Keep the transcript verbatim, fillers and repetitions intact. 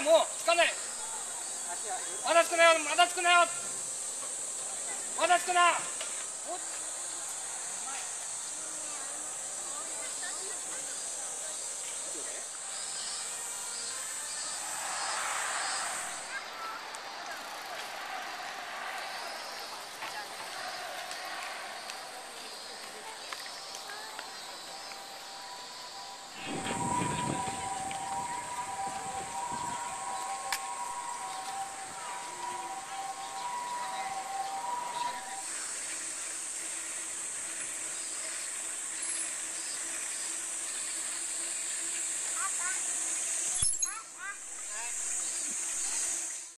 ないもうつかない。まだつくなよまだつくなよまだつくな。